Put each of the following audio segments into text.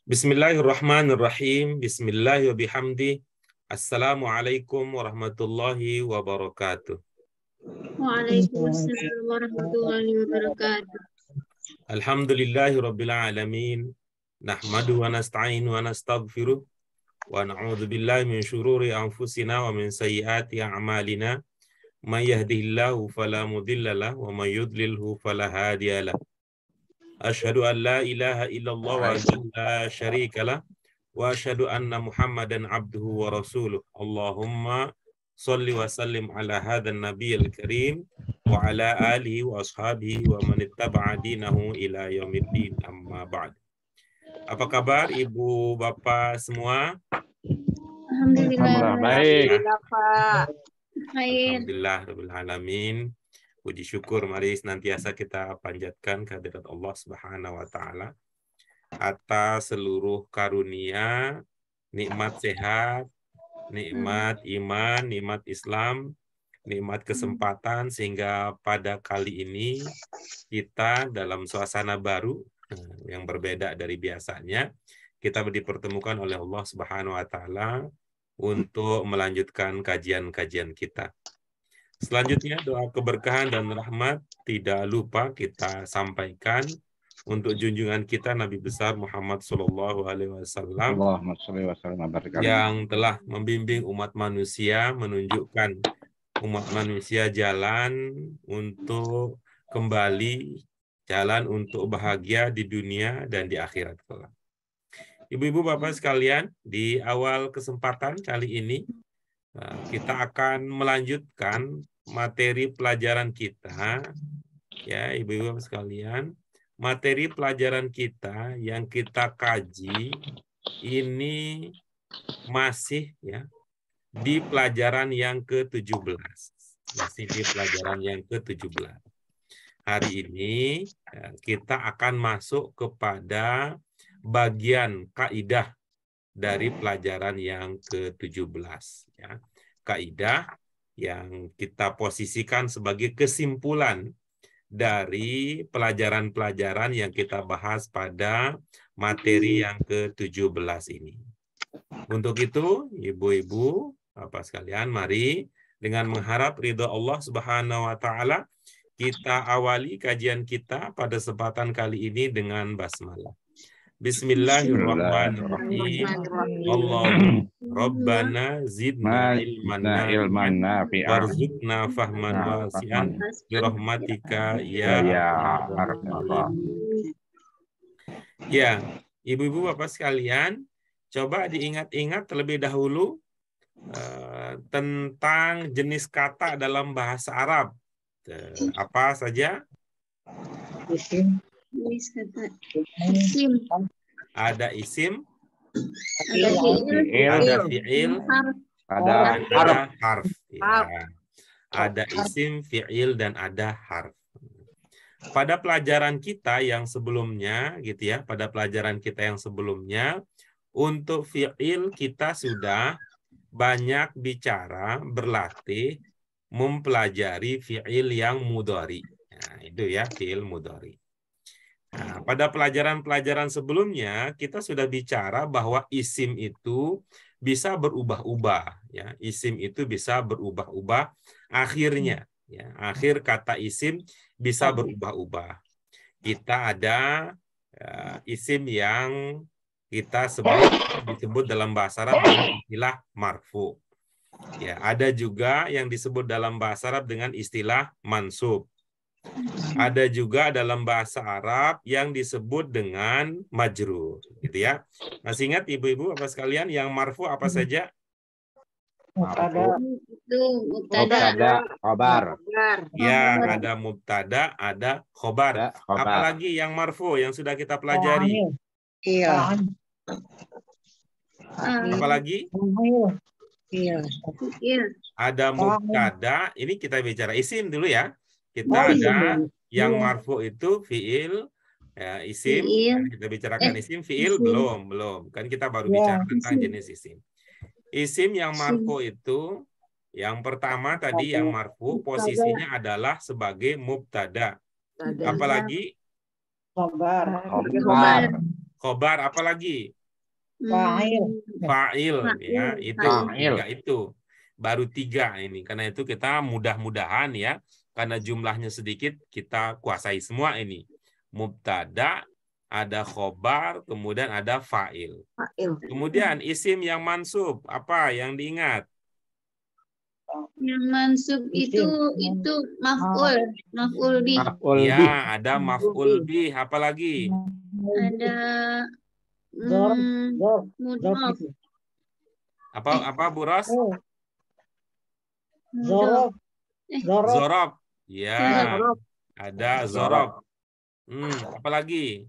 Bismillahirrahmanirrahim. Bismillahi wa bihamdi. Assalamualaikum warahmatullahi wabarakatuh. Waalaikumsalam warahmatullahi wabarakatuh. Alhamdulillahi rabbil alamin. Nahmadu wa nasta'inu wa nastaghfiruh. Wa na'udzu billahi min syururi anfusina wa min sayyiati a'malina. May yahdihillahu fala mudilla lahu wa may yudlilhu fala hadiya lahu. Asyhadu an la ilaha illallah wa la syarika lah. Wa asyhadu anna Muhammadan abduhu wa rasuluh. Allahumma salli wa sallim ala hadzal nabiyil karim wa ala alihi wa ashabihi wa man ittaba'a dinahu ila yaumiddin, amma ba'd. Apa kabar Ibu Bapak semua? Alhamdulillah. Baik. Pak. Alhamdulillah rabbil alamin. Puji syukur mari senantiasa kita panjatkan kehadirat Allah Subhanahu wa taala atas seluruh karunia, nikmat sehat, nikmat iman, nikmat Islam, nikmat kesempatan, sehingga pada kali ini kita dalam suasana baru yang berbeda dari biasanya, kita dipertemukan oleh Allah Subhanahu wa taala untuk melanjutkan kajian-kajian kita. Selanjutnya doa keberkahan dan rahmat tidak lupa kita sampaikan untuk junjungan kita Nabi besar Muhammad Shallallahu Alaihi Wasallam yang telah membimbing umat manusia, menunjukkan umat manusia jalan untuk kembali, jalan untuk bahagia di dunia dan di akhirat kelak. Ibu-ibu bapak sekalian, di awal kesempatan kali ini kita akan melanjutkan materi pelajaran kita, ya ibu-ibu sekalian. Materi pelajaran kita yang kita kaji ini masih ya di pelajaran yang ke-17. Masih di pelajaran yang ke-17. Hari ini kita akan masuk kepada bagian kaidah dari pelajaran yang ke-17. Ya. Kaidah yang kita posisikan sebagai kesimpulan dari pelajaran-pelajaran yang kita bahas pada materi yang ke-17 ini. Untuk itu, ibu-ibu, bapak sekalian, mari dengan mengharap ridha Allah Subhanahu wa taala, kita awali kajian kita pada kesempatan kali ini dengan basmalah. Bismillahirrahmanirrahim. Allahumma Rabbana zidna ilman nafi'an warzuqna fahman wasi'an birahmatika ya arhamar. Ya, ibu-ibu bapak sekalian, coba diingat-ingat terlebih dahulu tentang jenis kata dalam bahasa Arab. Apa saja? Isim. Ada isim, Ada ada fi'il, Ada ada harf. Ya. Ada isim, fi'il, dan ada harf. Pada pelajaran kita yang sebelumnya, gitu ya, pada pelajaran kita yang sebelumnya, untuk fi'il kita sudah banyak bicara, berlatih, mempelajari fi'il yang mudhari. Nah, itu ya, fi'il mudhari. Nah, pada pelajaran-pelajaran sebelumnya kita sudah bicara bahwa isim itu bisa berubah-ubah, ya. Isim itu bisa berubah-ubah akhirnya, ya. Akhir kata isim bisa berubah-ubah. Kita ada isim yang kita disebut dalam bahasa Arab dengan istilah marfu. Ya, ada juga yang disebut dalam bahasa Arab dengan istilah mansub. Ada juga dalam bahasa Arab yang disebut dengan majrur, gitu ya. Masih ingat ibu-ibu apa sekalian yang marfu apa saja? mubtada, Khobar. Ya, ada mubtada, ada khobar. Apalagi yang marfu yang sudah kita pelajari? Iya. Apalagi? Iya. Ada mubtada, ini kita bicara isim dulu ya. Kita ada yang marfu itu fiil, ya, isim. Kan kita bicarakan isim, fiil belum. Kan kita baru bicara tentang jenis isim. Isim yang marfu itu yang pertama tadi yang marfu posisinya adalah sebagai mubtada. Apalagi? khobar, Khobar apa lagi? Fa'il. Fa'il, ya, itu Fa'il. tiga itu. Baru tiga ini. Karena itu kita mudah-mudahan ya, karena jumlahnya sedikit kita kuasai semua ini. Mubtada, ada khobar, kemudian ada fa'il. Fa'il. Kemudian isim yang mansub, apa yang diingat? Yang mansub itu maf'ul. Maf'ul bih. Maf'ul bih. Ya, ada maf'ul bih, apa lagi? Ada mudhof. Apa Bu Ros? Mudhof. Zorob. Ya, Zorob. ada zorob. Apa lagi?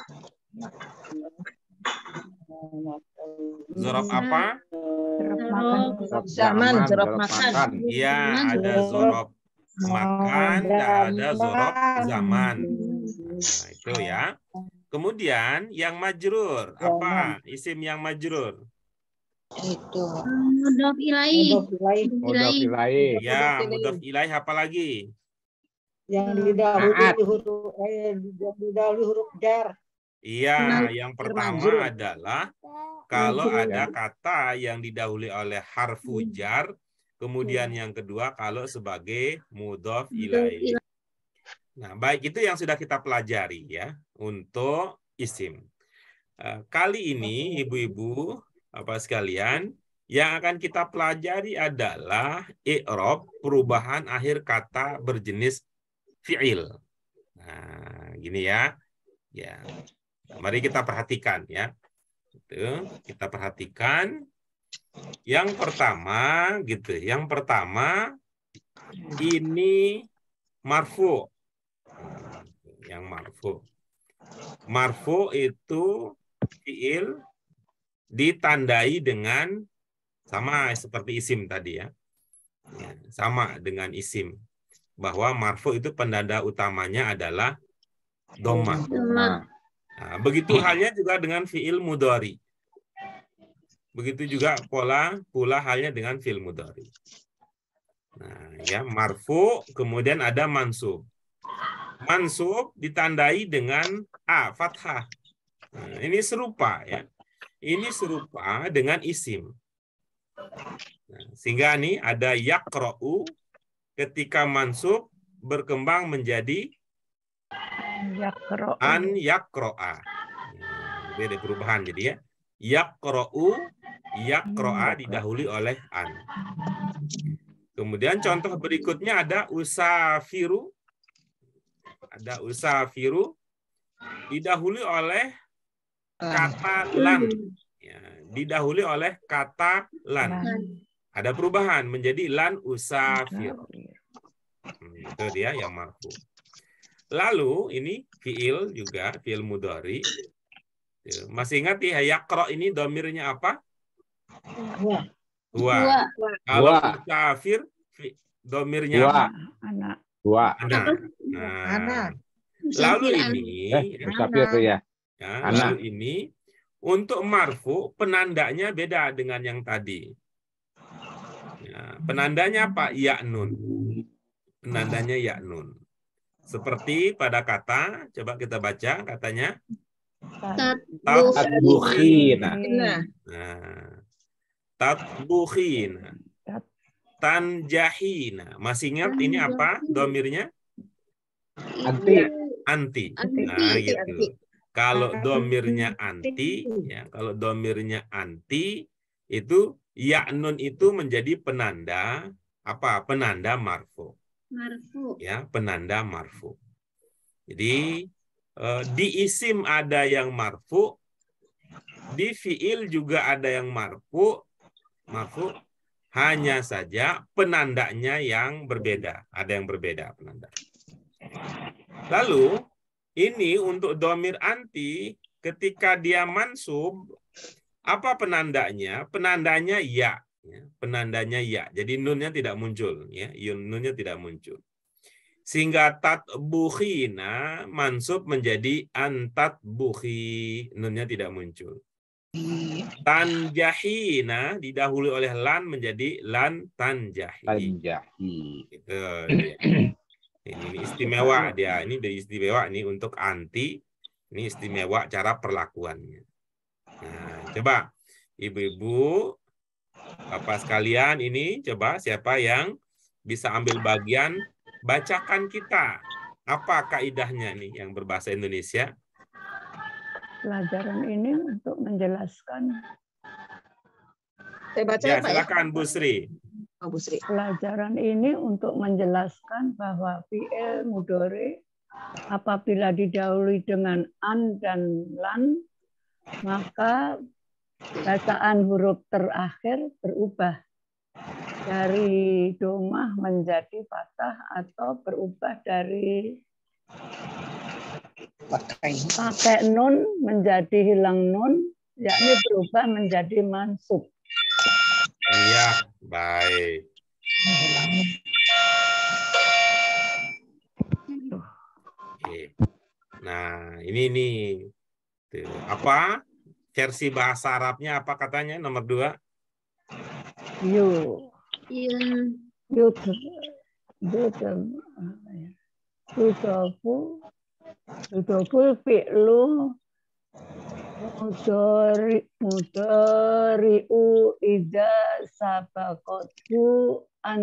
Zorob apa? Zaman, zorob Zorob makan. Iya, ada zorob makan dan ada zorob zaman. Nah, itu ya. Kemudian yang majrur, apa isim yang majrur? Itu. Mudhof ilaih. Mudhof ilaih. Ya, mudhof ilaih apa lagi? Yang Naat. didahului huruf jar. Iya, yang pertama adalah kalau Majrur. ada kata yang didahului oleh harfu jar, kemudian yang kedua kalau sebagai mudhof ilaih. Nah, baik, itu yang sudah kita pelajari ya untuk isim. Kali ini ibu-ibu apa sekalian, yang akan kita pelajari adalah i'rab perubahan akhir kata berjenis fi'il. Nah, gini ya. Ya. Mari kita perhatikan ya. Itu, kita perhatikan. Yang pertama gitu. Yang pertama ini marfu. Yang marfu. Marfu itu fi'il ditandai dengan sama seperti isim tadi ya. Sama dengan isim. Bahwa marfu itu penanda utamanya adalah dhammah. Nah, begitu halnya juga dengan fi'il mudhari. Begitu juga pula halnya dengan fi'il mudhari. Nah, ya marfu kemudian ada mansub. Mansub ditandai dengan fathah. Nah, ini serupa ya. Ini serupa dengan isim. Nah, sehingga nih ada yaqra'u ketika mansub berkembang menjadi an yaqra'a. Nah, beda perubahan jadi ya. Yaqra'u, yaqra'a didahului oleh an. Kemudian contoh berikutnya ada usafiru. Ada usafiru didahului oleh kata lan. Ya, didahului oleh kata lan. Ada perubahan menjadi lan usafir. Itu dia yang marfu. Lalu ini fi'il juga, fi'il mudhari. Masih ingat ya, yaqra ini domirnya apa? Huwa. Kalau usafir domirnya apa? Dua. Nah. Lalu ini Musafir ya. lalu ini untuk marfu penandanya beda dengan yang tadi. Ya, penandanya apa? Ya'nun. Penandanya ya'nun. Seperti pada kata, coba kita baca katanya. Tatbukhina. Nah, tatbukhina. Tanjahina. Masih ingat ini apa domirnya? Anti. Nah, gitu. Kalau domirnya anti, ya, kalau domirnya anti itu ya'nun itu menjadi penanda apa? Penanda marfu. Ya, penanda marfu. Jadi di isim ada yang marfu, di fi'il juga ada yang marfu, hanya saja penandanya yang berbeda, ada yang berbeda penanda. Lalu ini untuk domir anti ketika dia mansub apa penandanya? Penandanya ya. Penandanya ya. Jadi nunnya tidak muncul ya. Nunnya tidak muncul. Sehingga tatbukhina mansub menjadi antatbukhi. Nunnya tidak muncul. Tanjahina didahului oleh lan menjadi lan tanjahi. Itu dia. Ini istimewa dia. Ini dari istimewa ini untuk anti. Ini istimewa cara perlakuannya. Nah, coba ibu-ibu, bapak sekalian, ini coba siapa yang bisa ambil bagian bacakan kita. Apa kaidahnya nih yang berbahasa Indonesia? Pelajaran ini untuk menjelaskan. Saya baca Ya, ya, Pak, silakan Bu Sri. Oh, Bu Sri. Pelajaran ini untuk menjelaskan bahwa fi'il mudhari apabila didahului dengan an dan lan, maka bacaan huruf terakhir berubah dari domah menjadi fathah atau berubah dari pakai nun menjadi hilang nun, yakni berubah menjadi mansub. Iya, baik. Oke. Nah, ini nih. Tuh. Apa versi bahasa Arabnya apa katanya nomor 2? Yud Yudoful fi'lu mudhari'u idza sabaqatu an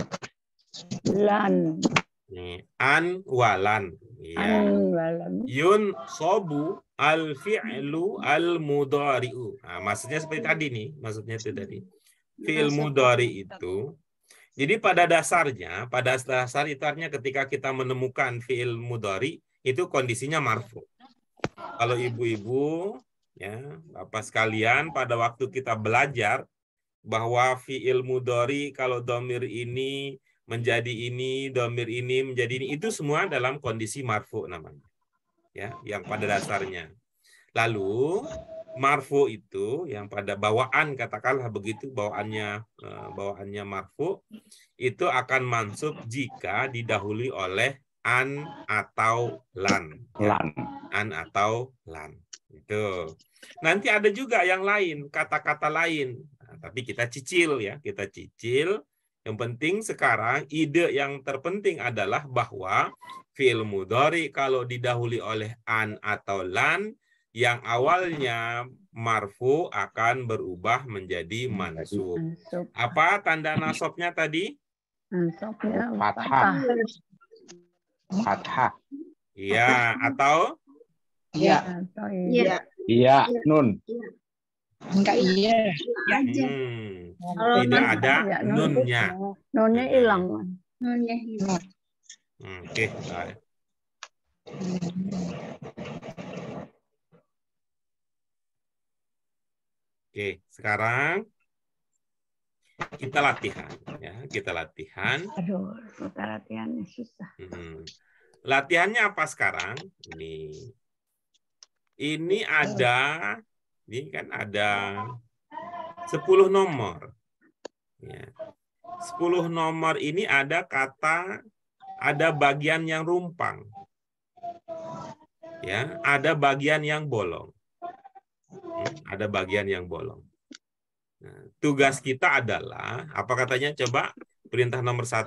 lan. Nih, an walan. Iya. Yun sobu al fi'lu al mudhari'u. Nah, maksudnya seperti tadi nih, maksudnya itu tadi. Fi'il mudhari itu. Jadi pada dasarnya itu artinya ketika kita menemukan fi'il mudhari itu kondisinya marfu. Kalau ibu-ibu ya, Bapak sekalian, pada waktu kita belajar bahwa fi'il mudhari kalau domir ini menjadi ini, domir ini menjadi ini, itu semua dalam kondisi marfu namanya. Ya, yang pada dasarnya. Lalu marfu itu yang pada bawaan, katakanlah begitu, bawaannya marfu itu akan mansub jika didahului oleh an atau lan. Ya. An atau lan. Itu. Nanti ada juga yang lain, kata-kata lain. Nah, tapi kita cicil ya, kita cicil. Yang penting sekarang ide yang terpenting adalah bahwa fi'il mudhari kalau didahului oleh an atau lan yang awalnya marfu akan berubah menjadi mansub. Apa tanda nasabnya tadi? Nasabnya Fathah. Fathah. Iya, atau? Iya. Iya. Iya, nun. Enggak iya. Tidak ada nunnya. Nunnya hilang. Oke, baik. Oke, sekarang kita latihan ya, kita latihan. Aduh, kita latihannya susah. Latihannya apa sekarang? Ini ada, ini kan ada 10 nomor. Ya. 10 nomor ini ada kata, ada bagian yang rumpang. Ya, ada bagian yang bolong. Ada bagian yang bolong. Nah, tugas kita adalah, apa katanya? Coba perintah nomor 1.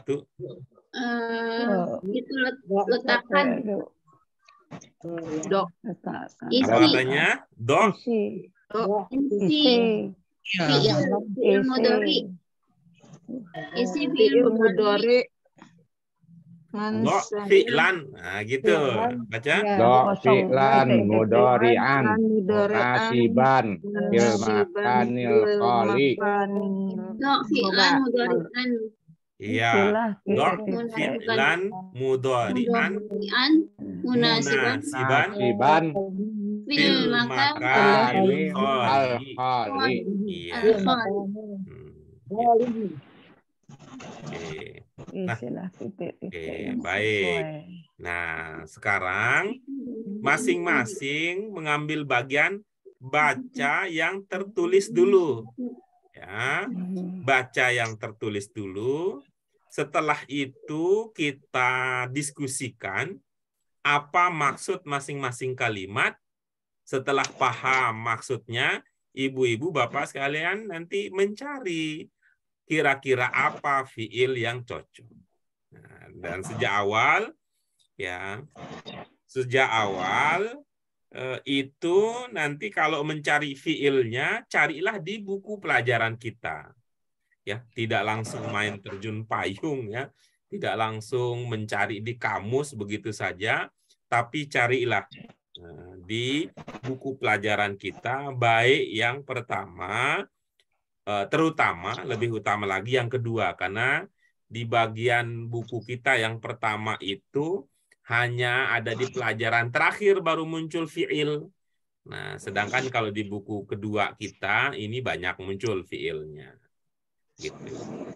Itu letakkan Dok. Apa katanya? Dok. isi fi'il mudhari. Isi fi'il mudhari. Dok fi'lan. Nah, gitu. Baca. Dok fi'lan mudhari'an nasiban fil makanil qali. Dok fi'lan mudhari'an. Iya. Dok fi'lan mudhari'an munasiban fil makanil qali. Iya. Oke, baik. Nah, sekarang masing-masing mengambil bagian baca yang tertulis dulu. Ya, baca yang tertulis dulu. Setelah itu kita diskusikan apa maksud masing-masing kalimat. Setelah paham maksudnya, ibu-ibu, bapak sekalian nanti mencari kira-kira apa fiil yang cocok. Nah, dan sejak awal itu nanti kalau mencari fiilnya, carilah di buku pelajaran kita. Ya, tidak langsung main terjun payung ya, tidak langsung mencari di kamus begitu saja, tapi carilah di buku pelajaran kita, baik yang pertama, terutama, lebih utama lagi yang kedua, karena di bagian buku kita yang pertama itu hanya ada di pelajaran terakhir baru muncul fiil. Nah, sedangkan kalau di buku kedua kita ini banyak muncul fiilnya. Gitu.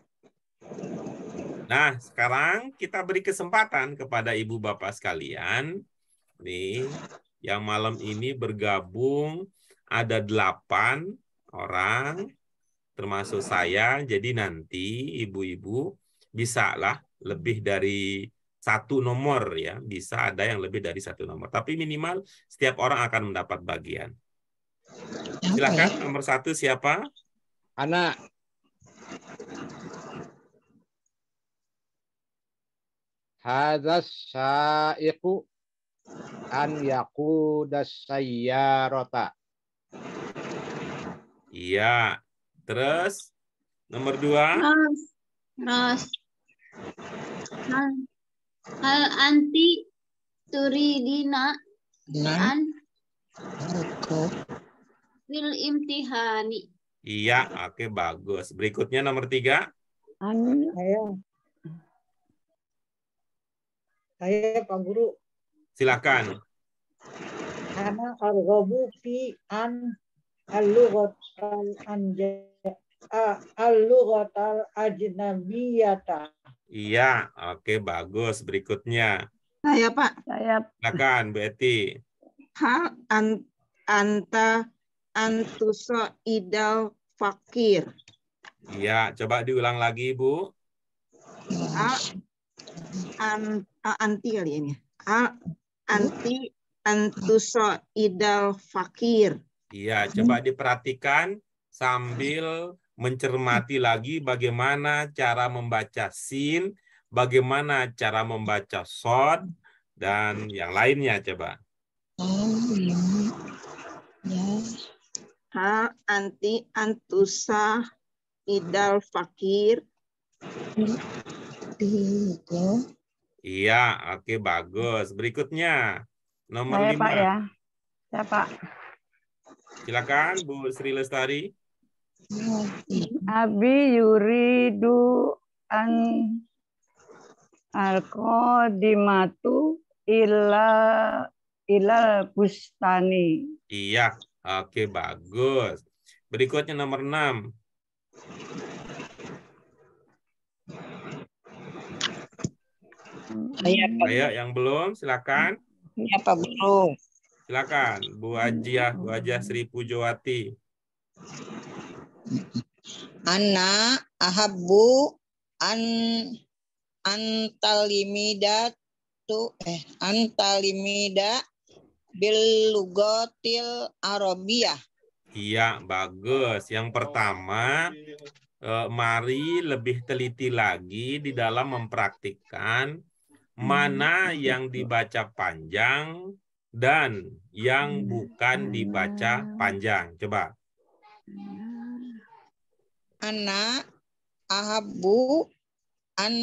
Nah, sekarang kita beri kesempatan kepada ibu bapak sekalian nih yang malam ini bergabung ada 8 orang termasuk saya. Jadi nanti ibu-ibu bisalah lebih dari 1 nomor ya, bisa ada yang lebih dari 1 nomor. Tapi minimal setiap orang akan mendapat bagian. Silakan nomor 1 siapa? Anak. Hadzas syaiqu an yaqudas sayyarata. Iya. Terus nomor 2. Ros. Hal anti turidina an fil imtihani. Iya, oke, bagus. Berikutnya nomor 3. Saya Pak Guru. Silakan. Ana arghabu fi an al-lughatal ajnabiyata. Iya, oke, bagus. Berikutnya. Saya Pak. Saya Silakan, Bu Eti. Hal anta antuso idal fakir. Iya, coba diulang lagi, Bu. Anti kali ini. Anti antuso idal fakir. Iya, coba diperhatikan sambil mencermati lagi bagaimana cara membaca sin, bagaimana cara membaca shod, dan yang lainnya coba. Hal anti antusa idal fakir. Iya, oke, bagus. Berikutnya, nomor Saya 5. Pak ya. Saya Pak. Silakan, Bu Sri Lestari. Abi yuridu an al-qadimatu ilal bustani. Iya, oke, bagus. Berikutnya nomor 6. Ayo, yang belum, silakan. Ya Pak Guru. Silakan, Bu Hajiah Sri Pujowati. Ana ahabbu antalimida bil lugatil arabiyah. Iya, bagus. Yang pertama, mari lebih teliti lagi di dalam mempraktikkan mana yang dibaca panjang dan yang bukan dibaca panjang. Coba. Ana ahabbu an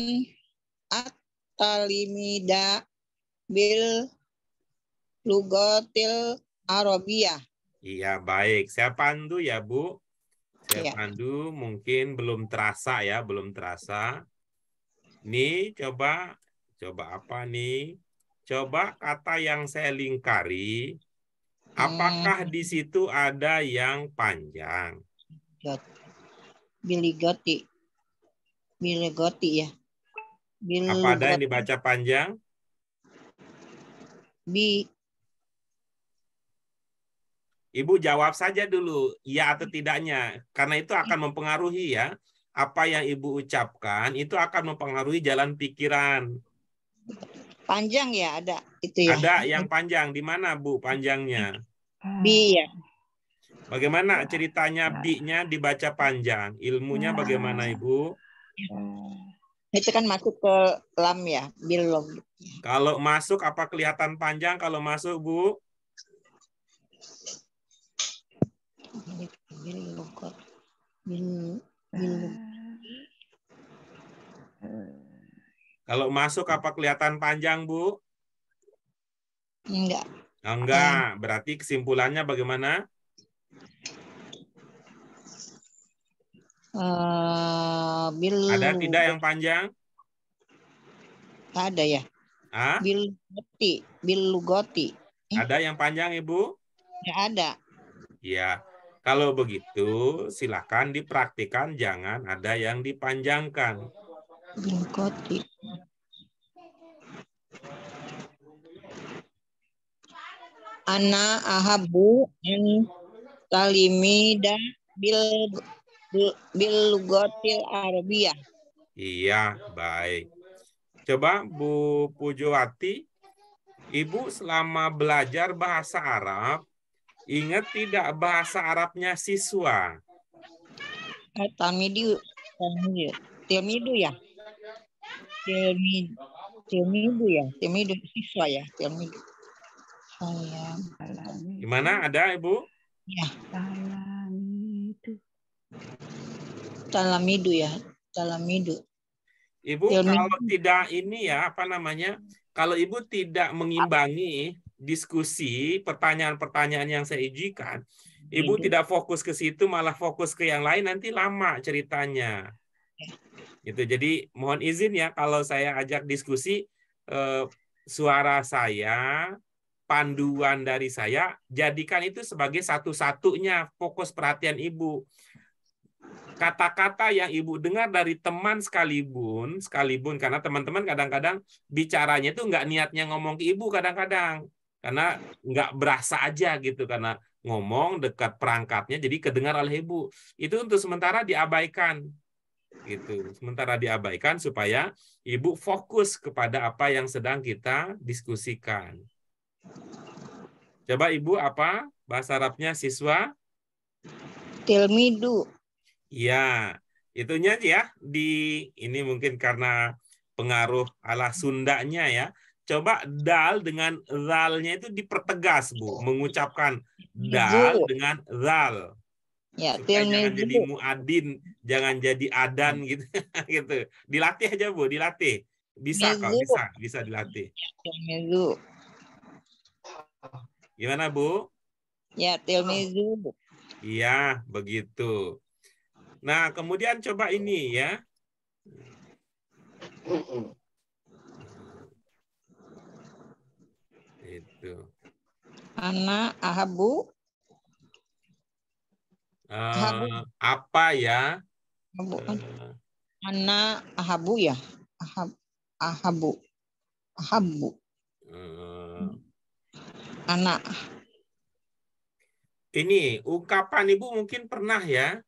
at-talimida bil lugatil arabiyah. Iya, baik. Saya pandu ya, Bu. Saya Iya. pandu, mungkin belum terasa ya, belum terasa. Nih, coba apa nih? Coba kata yang saya lingkari, apakah di situ ada yang panjang? Biligoti ya. Apa ada yang dibaca panjang? Ibu jawab saja dulu, ya atau tidaknya. Karena itu akan mempengaruhi ya. Apa yang Ibu ucapkan, itu akan mempengaruhi jalan pikiran. Panjang ya, ada itu ya. Ada yang panjang. Di mana, Bu, panjangnya? Bi ya. Bagaimana ceritanya bi-nya dibaca panjang? Ilmunya bagaimana, Ibu? Itu kan masuk ke lam ya, bilog. Kalau masuk apa kelihatan panjang kalau masuk, Bu? Bil, bil, Kalau masuk apa kelihatan panjang, Bu? enggak. Enggak. Berarti kesimpulannya bagaimana? Bil, Ada tidak yang panjang? ada ya. Ah? Bil lugoti. Ada yang panjang, Ibu? Ya ada. Ya. Kalau begitu, silakan dipraktikkan, jangan ada yang dipanjangkan. Bil lugoti. Ana ahabu an talimida bil lugotil arabiyah. Iya, baik. Coba Bu Pujowati, Ibu selama belajar bahasa Arab, ingat tidak bahasa Arabnya siswa? Tilmidu ya. Tilmidu siswa ya. Tilmidu. Saya Gimana, ada Ibu? ya. Talamidu. Talamidu. Ibu kalau tidak ini ya, apa namanya? Kalau Ibu tidak mengimbangi diskusi pertanyaan-pertanyaan yang saya ujikan, Ibu tidak fokus ke situ, malah fokus ke yang lain, nanti lama ceritanya. Gitu. Jadi mohon izin ya kalau saya ajak diskusi, suara saya, panduan dari saya, jadikan itu sebagai satu-satunya fokus perhatian Ibu. Kata-kata yang Ibu dengar dari teman sekalipun karena teman-teman kadang-kadang bicaranya itu nggak niatnya ngomong ke Ibu kadang-kadang, karena nggak berasa aja gitu, karena ngomong dekat perangkatnya jadi kedengar oleh Ibu. Itu untuk sementara diabaikan. Gitu. Sementara diabaikan supaya Ibu fokus kepada apa yang sedang kita diskusikan. Coba Ibu apa bahasa Arabnya siswa? Tilmidu. Ya, itunya aja ya. Ini mungkin karena pengaruh ala Sundanya ya. Coba dal dengan zalnya itu dipertegas, Bu. Mengucapkan dal dengan zal. Ya, supaya jangan jadi muadin, jangan jadi adan gitu. Gitu. Dilatih aja, Bu, dilatih. Bisa kok, bisa dilatih. Tilmidu. Gimana, Bu? Ya, tilmidu. Iya, begitu. Nah, kemudian coba ini ya. Itu. Ana ahabu. Apa ya? Ana ahabu ya. Ahabu. Anak. Ini ungkapan Ibu mungkin pernah ya.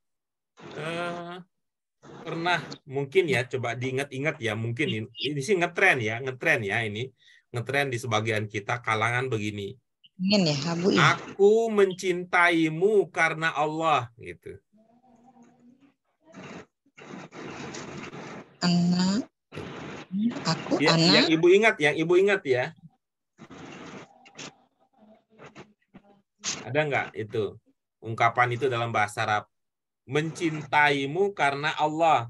Pernah mungkin ya, coba diingat-ingat ya, mungkin ini sih ngetren ya ini ngetren di sebagian kita kalangan begini. Ingin ya, Abu ya. Aku mencintaimu karena Allah gitu. Anak. Aku ya, anak. Yang Ibu ingat ya. Ada nggak itu ungkapan itu dalam bahasa Arab? Mencintaimu karena Allah.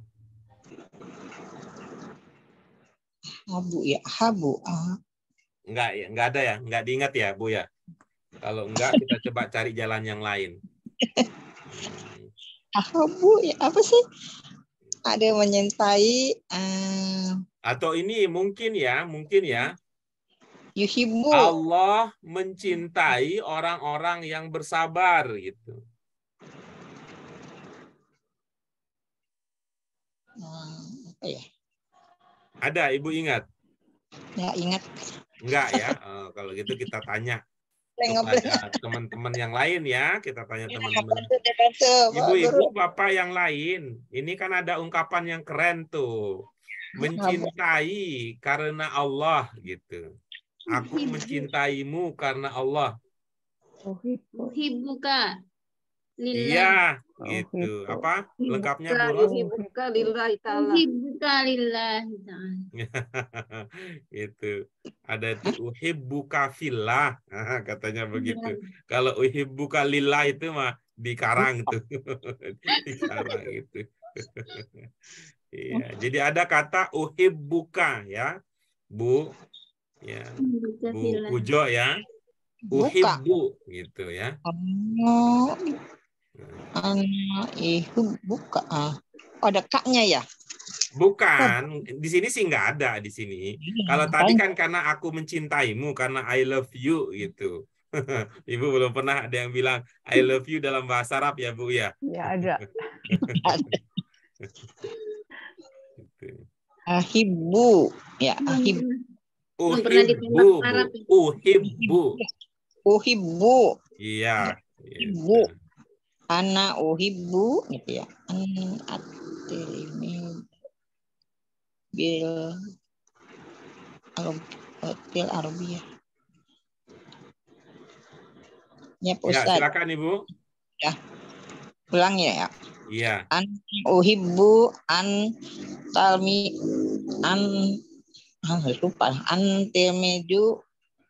Abu ya, Abu. Enggak ada ya, enggak diingat ya, Bu ya. Kalau enggak kita coba cari jalan yang lain. Abu ya, apa sih? Ada yang menyintai. Atau ini mungkin ya. Yuhibbu. Allah mencintai orang-orang yang bersabar gitu. Apa ya? Ada, Ibu ingat? Ya, ingat. Enggak ya? Kalau gitu kita tanya kepada teman-teman yang lain ya. Kita tanya teman-teman. Ibu-ibu, Bapak yang lain. Ini kan ada ungkapan yang keren tuh. Mencintai karena Allah gitu. Aku mencintaimu karena Allah. Uhibbuka lillah. Iya, gitu. Apa lengkapnya, Bu Ros? Uhibbuka lillahi ta'ala. Uhibbuka lillahi ta'ala. Itu. Ada itu uhibbuka fillah. Katanya begitu. Kalau uhibbuka lillah itu mah di karang tuh. Di karang itu. Iya, jadi ada kata uhibbuka ya, Bu. Ya, Bu Pujo ya. Buka. Uhibbu gitu ya. Oh, buka. Oh, ada kaknya ya? Bukan, di sini sih nggak ada di sini. Kalau tadi kan karena aku mencintaimu, karena I love you gitu. Ibu belum pernah ada yang bilang I love you dalam bahasa Arab ya, Bu ya? Ya ada. Gitu. Ahibbu. Ya, ahib. Belum pernah ditembak Uhibbu, Bu. Arab. Uhibbu. Uhibbu. Iya. Uhibbu. Gitu. Ana uhibbu gitu ya. At-tilmi bil Arabiyah. Ya, Ya, Ustaz. silakan Ibu. Ya. Ulang ya. Iya. An uhibbu an talmi an lupa antilmeju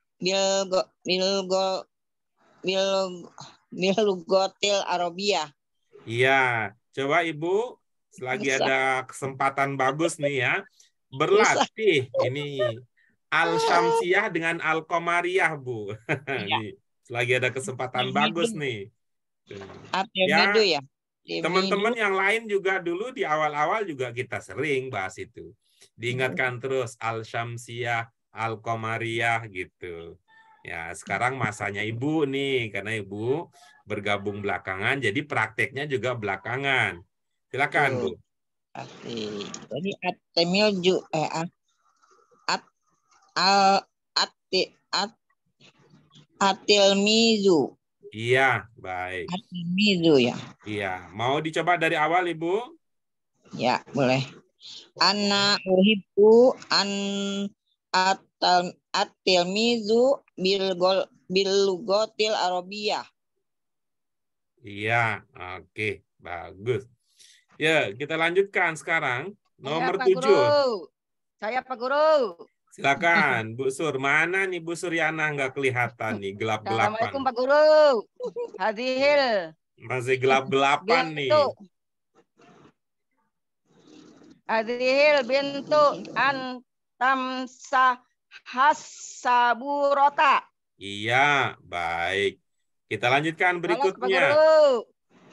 bil lugotil Arabiyah. Iya. Coba Ibu, selagi Susah. ada kesempatan bagus nih ya, Susah. berlatih ini Al-Syamsiyah dengan Al-Qamariyah, Bu. Iya. Nih, selagi ada kesempatan bagus nih. Antilmeju ya. Teman-teman yang lain juga dulu di awal-awal juga kita sering bahas itu. Diingatkan terus Al-Syamsiyah, Al-Qamariyah gitu. Ya, sekarang masanya Ibu nih, karena Ibu bergabung belakangan, jadi prakteknya juga belakangan. Silakan, Bu. Jadi at-temilju atilmizu. Iya, baik. Atilmizu ya. Iya, mau dicoba dari awal, Ibu? Ya, boleh. Anna uhibbu an at-tilmizu bil lugotil Arabiyah. Iya, oke, bagus. Ya, kita lanjutkan sekarang. Nomor Pak 7. Guru. Saya Pak Guru. Silakan, Bu Sur. Mana nih Bu Suryana nggak kelihatan nih, gelap-gelapan. Assalamualaikum Pak Guru. Hadihil. Masih gelap-gelapan nih. Hadihil bintu antamsa hasaburota. Iya, baik. Kita lanjutkan Halo Pak berikutnya. Guru.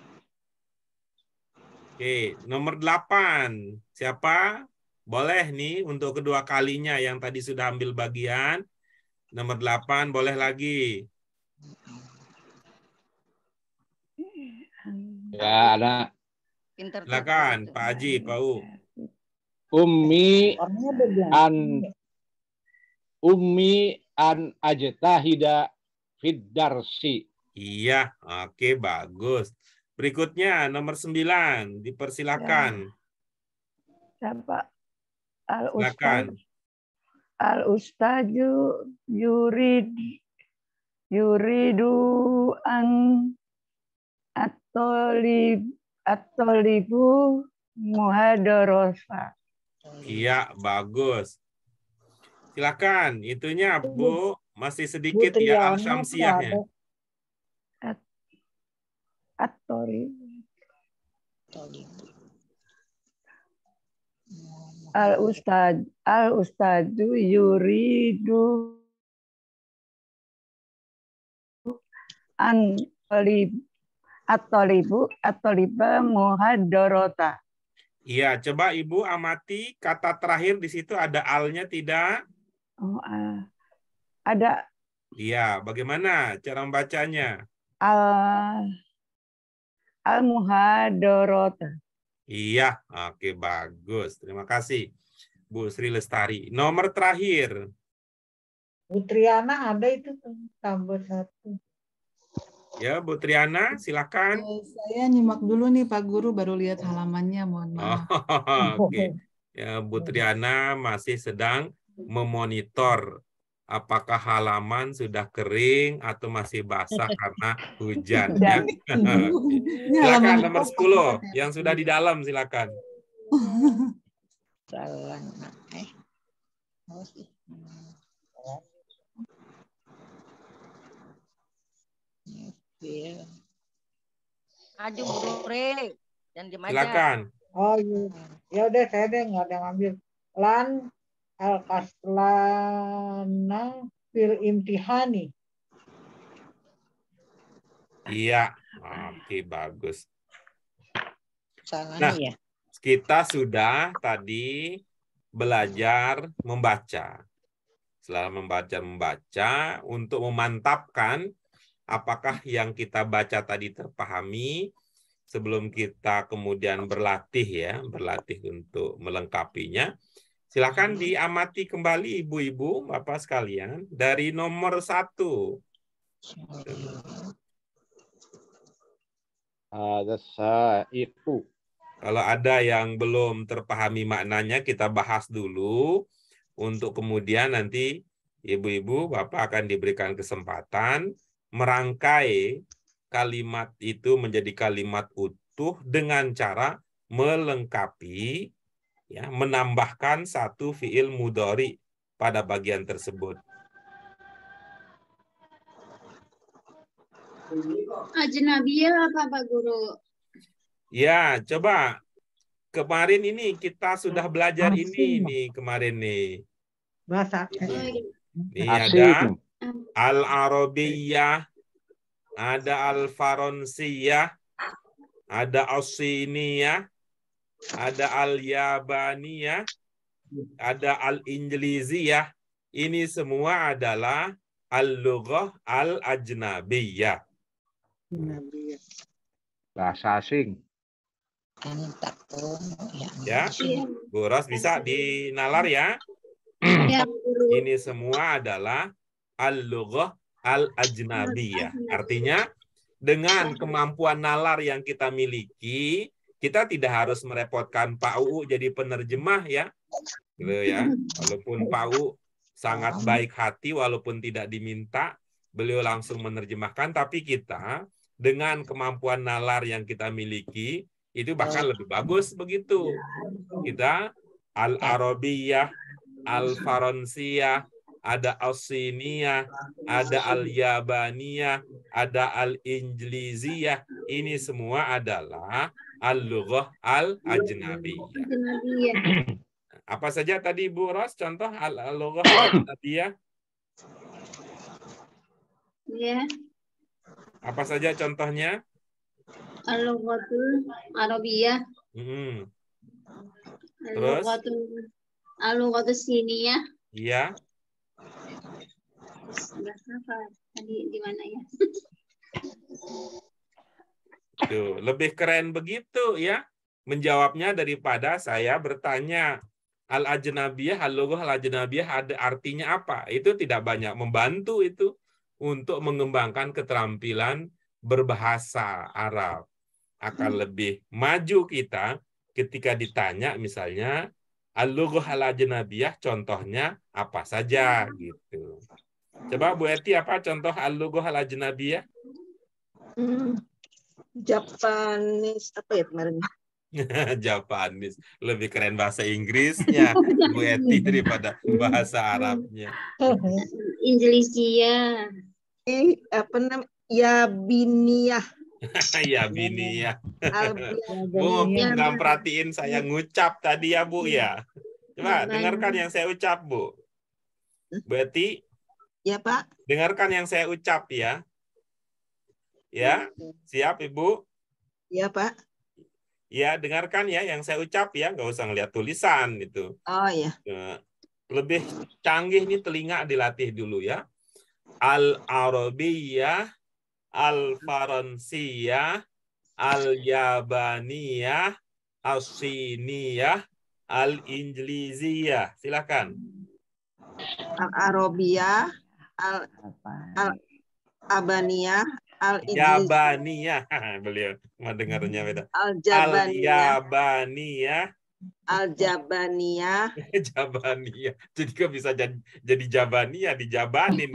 Oke, nomor 8. Siapa? Boleh nih untuk kedua kalinya yang tadi sudah ambil bagian. Nomor 8 boleh lagi. Ya, anak. Silakan, Pak Haji, Pak U. Ummi an ajtahida fid darsi. Iya, oke, bagus. Berikutnya nomor 9, dipersilakan. Siapa? Silakan. Al-Ustaju yuridu an at-talibu muhadarasa. Iya, bagus. Silakan, itunya Bu, masih sedikit Bu ya Triana Al-Syamsiyahnya. At-talibu. Al-Ustadu yuridu an at-taliba muhadarata. Iya, coba Ibu amati kata terakhir di situ ada alnya tidak? Oh, ada. Iya, bagaimana cara membacanya? Al-muhadarata. Iya, oke, bagus. Terima kasih, Bu Sri Lestari. Nomor terakhir. Bu Triana ada itu tambah 1. Ya, Bu Triana, silakan. Saya nyimak dulu nih Pak Guru, baru lihat halamannya, mohon maaf. Oke. Ya, Bu Triana masih sedang memonitor apakah halaman sudah kering atau masih basah karena hujan. Ya. Silakan nomor 10 yang sudah di dalam, silakan. Maju guru Re. Jangan diem aja. Silakan. Oh iya. Ya udah saya deh nggak ada ngambil. Lan al-kaslana fil imtihani. Iya. Oke, bagus. Salah Nah, ya. kita sudah tadi belajar membaca. Setelah membaca untuk memantapkan apakah yang kita baca tadi terpahami sebelum kita kemudian berlatih untuk melengkapinya. Silakan diamati kembali ibu-ibu, bapak sekalian dari nomor 1. Ada saiku. Kalau ada yang belum terpahami maknanya, kita bahas dulu untuk kemudian nanti ibu-ibu, bapak akan diberikan kesempatan merangkai kalimat itu menjadi kalimat utuh dengan cara melengkapi, menambahkan satu fiil mudhari pada bagian tersebut. Ajnabiyah apa Pak Guru? Ya, coba. Kemarin ini kita sudah belajar ini nih kemarin nih. Bahasa Ini ada Asing. Al-Arabiyyah, ada Al-Faransiyah, ada As-Siniyah, ada Al-Yabaniyah, ada Al-Injliziyah. Ini semua adalah Al-Lughah Al-Ajnabiyyah. Bahasa asing. Ya, Bu Ros bisa dinalar ya. Ya, Guru. Ini semua adalah Al-Lughah Al-Ajnabiyah. Artinya, dengan kemampuan nalar yang kita miliki, kita tidak harus merepotkan Pak UU jadi penerjemah ya. Gitu ya. Walaupun Pak UU sangat baik hati, walaupun tidak diminta, beliau langsung menerjemahkan, tapi kita dengan kemampuan nalar yang kita miliki, itu bahkan lebih bagus begitu. Kita Al-Arabiyyah, Al-Faransiyah, ada As-Siniyah, ada Al-Yabaniyah, ada Al-Injliziyah. Ini semua adalah Al-Lughah Al-Ajnabiyah. Ajnabiyah. Apa saja tadi Bu Ros contoh Al-Lughah Al-Ajnabiyah? Ya. Apa saja contohnya? Al-Lughatul Arabiyah. Terus? Al-Lughatul Siniyah. Iya. Apa tadi di mana ya? Tuh, lebih keren begitu ya menjawabnya daripada saya bertanya Al-Ajnabiyah, Al-Lughah Al-Ajnabiyah ada artinya apa? Itu tidak banyak membantu itu untuk mengembangkan keterampilan berbahasa Arab. Akan lebih maju kita ketika ditanya misalnya Al-Lughah Al-Ajnabiyah contohnya apa saja gitu. Coba Bu Eti apa contoh Al-Lughah Al-Ajnabiyah? Japanese apa ya kemarin? Japanese. Lebih keren bahasa Inggrisnya Bu Eti daripada bahasa Arabnya. Injliziyah. Apa namanya? Yabiniyah. Ya Bini ya. Al-Biyah. Bu nggak perhatiin saya ngucap tadi ya Bu ya. Coba dengarkan yang saya ucap Bu. Bu Eti. Ya Pak. Dengarkan yang saya ucap ya. Ya, siap Ibu? Ya Pak. Ya, dengarkan ya yang saya ucap ya, nggak usah ngeliat tulisan itu. Oh ya. Lebih canggih nih telinga dilatih dulu ya. Al-Arabiyyah, Al-Faransiyah, Al-Yabaniyah, As-Siniyah, Al-Injliziyah. Silakan. Al-Arabiyah, Al-Abaniyah, Al-Yabaniyah. Beliau mendengarnya beda. Al-Yabaniyah. Al-Jabaniyah. Jabaniyah. Jadi kok bisa jadi Jabaniyah, dijabanin.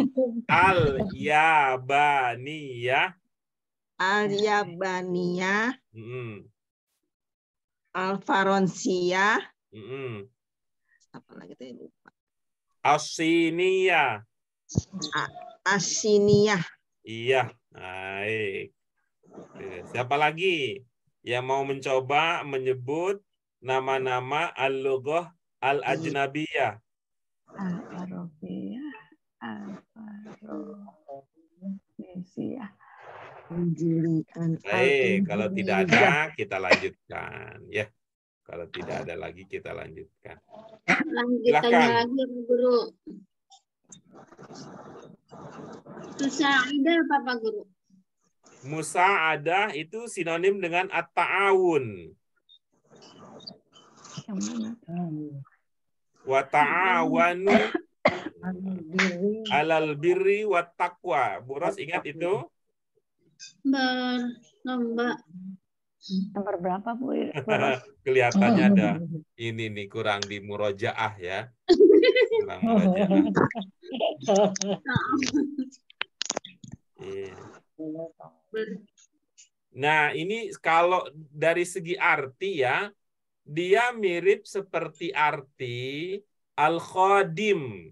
Al-Yabaniyah. Al-Yabaniyah. Al-Faransiyah. Apa lagi tadi lupa. As-Siniyah. As-Siniyah. Iya, baik. Siapa lagi yang mau mencoba menyebut nama-nama al-lughah al-ajnabiyah? Al-Arabiyah, Al-Faronisiyah. Baik, kalau tidak ada kita lanjutkan ya. Kalau tidak ada lagi kita lanjutkan. Lanjutannya lagi Pak Guru. Tusaidah apa Pak Guru? Musa'adah itu sinonim dengan at-ta'awun. Yang mana? Wa ta'awanu alal birri wa taqwa. Bu Ros ingat itu? Berlomba. Nomor berapa Bu? Kelihatannya ada ini nih kurang di murojaah ya. Kurang murojaah. Iya. Nah, ini kalau dari segi arti ya, dia mirip seperti arti al-khadim.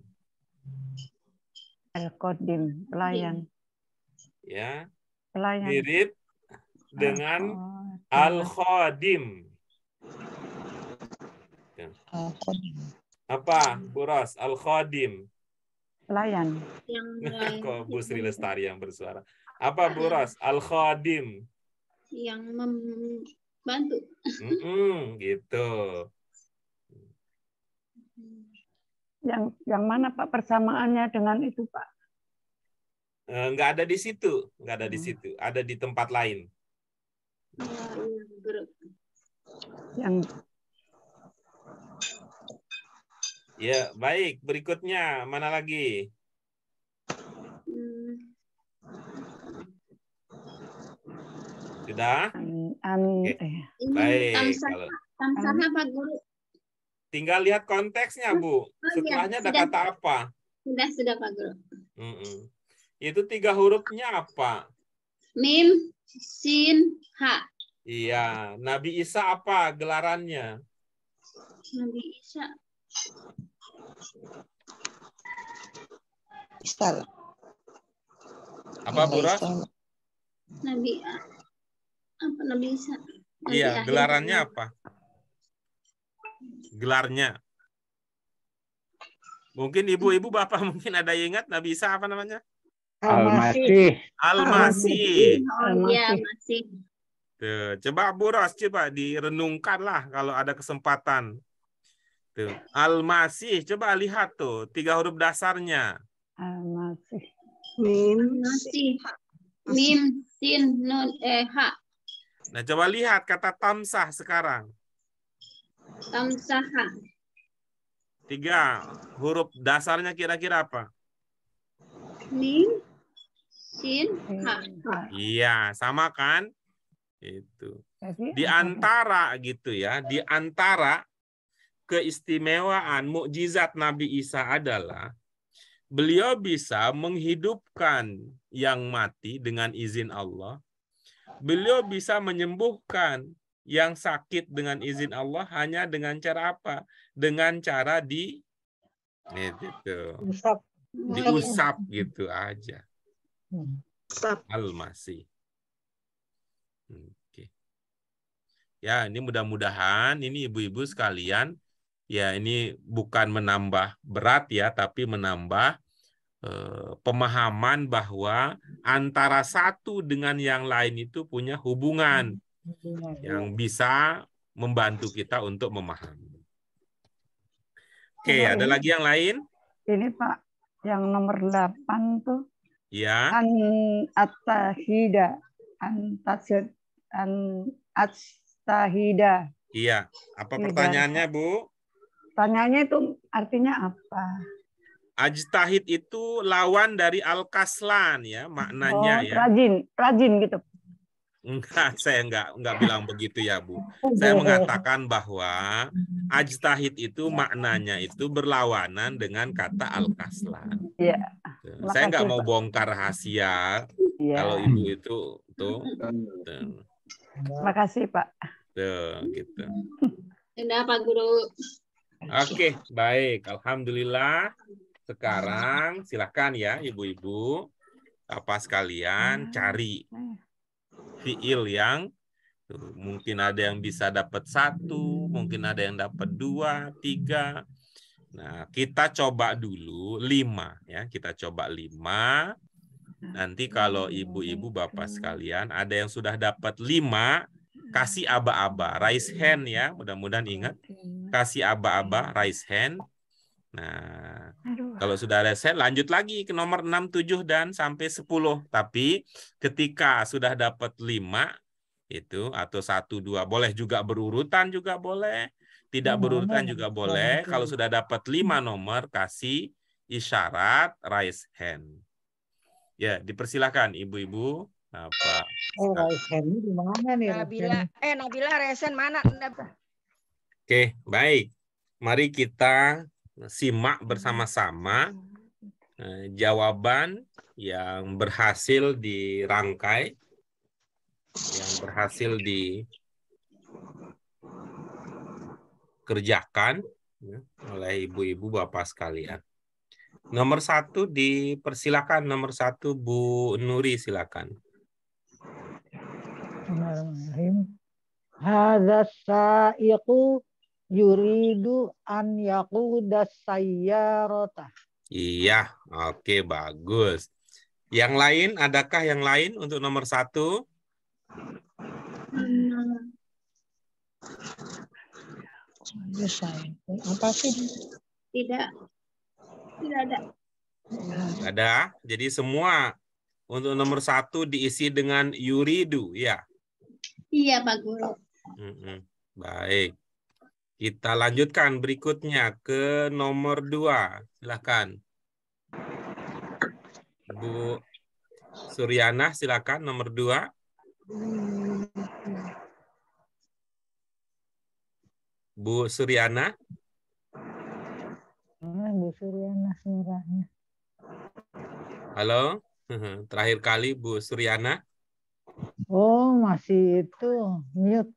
Al-Qadim, pelayan. Ya. Pelayan. Mirip dengan al-khadim. Apa, Bu Ros? Al-khadim. Pelayan. Kok Bu Sri Lestari yang bersuara. Apa Bu Ros? Al-khadim. Yang membantu. Gitu. Yang mana Pak persamaannya dengan itu Pak? Nggak ada di situ, nggak ada di situ. Ada di tempat lain. Yang Ya, baik. Berikutnya, mana lagi? Sudah? Oke. Baik. Tamsahnya Pak Guru. Tinggal lihat konteksnya, Bu. Setelahnya ada kata apa? Sudah Pak Guru. Itu 3 hurufnya apa? Mim, sin, ha. Iya. Nabi Isa apa gelarannya? Nabi Isa. Isa. Apa Bu Ros? Nabi Isa. Iya, gelarannya apa? Gelarnya. Mungkin ibu-ibu, bapak mungkin ada yang ingat Nabi Isa apa namanya? Al-Masih. Al-Masih. Iya, masih. Tuh, coba Bu Ros, coba direnungkan lah kalau ada kesempatan. Tuh, Al-Masih, coba lihat tuh 3 huruf dasarnya. Al-Masih. Mim, sin, nun, ha. Nah, coba lihat kata tamsah sekarang. Tamsaha. 3 huruf dasarnya kira-kira apa? Mim, sin, ha. Iya, sama kan? Itu. Di antara gitu ya, di antara keistimewaan mukjizat Nabi Isa adalah beliau bisa menghidupkan yang mati dengan izin Allah. Beliau bisa menyembuhkan yang sakit dengan izin Allah hanya dengan cara apa? Dengan cara diusap gitu aja. Al-Masih. Oke. Ya, ini mudah-mudahan ini ibu-ibu sekalian, ya ini bukan menambah berat ya, tapi menambah pemahaman bahwa antara satu dengan yang lain itu punya hubungan yang bisa membantu kita untuk memahami. Oke, ada lagi yang lain? Ini Pak, yang nomor 8 tuh. Ya. At-tahida. At-tahida. Iya. Apa pertanyaannya, Bu? Pertanyaannya itu artinya apa? Ajtahid itu lawan dari al-kaslan ya, maknanya ya. Rajin gitu. Enggak, saya enggak bilang begitu ya, Bu. Saya mengatakan bahwa ajtahid itu maknanya itu berlawanan dengan kata al-kaslan. Iya. Saya enggak mau bongkar rahasia. Ya. Kalau ibu itu tuh. Terima kasih, Pak. Tuh, gitu. Sudah, Pak Guru. Oke, baik. Alhamdulillah. Sekarang silakan ya ibu-ibu, apa sekalian cari fiil yang mungkin ada yang bisa dapat 1, mungkin ada yang dapat 2, 3. Nah, kita coba dulu 5 ya. Kita coba 5. Nanti kalau ibu-ibu bapak sekalian ada yang sudah dapat 5, kasih aba-aba, raise hand ya. Mudah-mudahan ingat. Kasih aba-aba, raise hand. Nah, kalau sudah raise hand, lanjut lagi ke nomor 6, 7 dan sampai 10. Tapi ketika sudah dapat 5 itu atau 1, 2, boleh juga berurutan juga boleh. Tidak berurutan juga boleh. Kalau sudah dapat 5 nomor, kasih isyarat raise hand. Ya, dipersilakan ibu-ibu. Pak. Raise hand di mana nih? Nabila resen mana? Oke, baik. Mari kita simak bersama-sama jawaban yang berhasil dirangkai, yang berhasil dikerjakan oleh ibu-ibu bapak sekalian. Nomor 1 dipersilakan. Nomor 1 Bu Nuri, silakan. Hadza sa'iqu yuridu an yaquda sayyarata. Iya, oke, bagus. Yang lain, adakah yang lain untuk nomor 1? Apa sih? Tidak ada. Ada. Jadi semua untuk nomor 1 diisi dengan yuridu, ya. Iya, Pak Guru. Baik. Kita lanjutkan berikutnya ke nomor 2. Silakan. Bu Suryana, silakan nomor 2. Bu Suryana. Bu Suryana suaranya. Halo. Terakhir kali Bu Suryana. Oh, masih itu mute.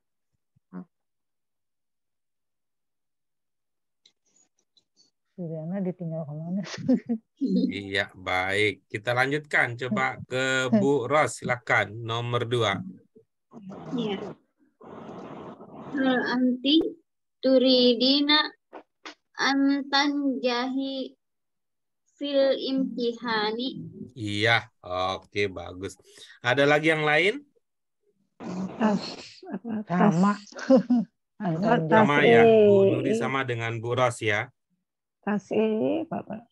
Suryana ditinggal kemana? Iya, baik. Kita lanjutkan. Coba ke Bu Ros, silakan. Nomor 2. Iya. Hal anti turidina antan jahi fil imtihani. Iya, oke, bagus. Ada lagi yang lain? Sama. Sama ya, Bu Nuri sama dengan Bu Ros ya. Kasih Bapak.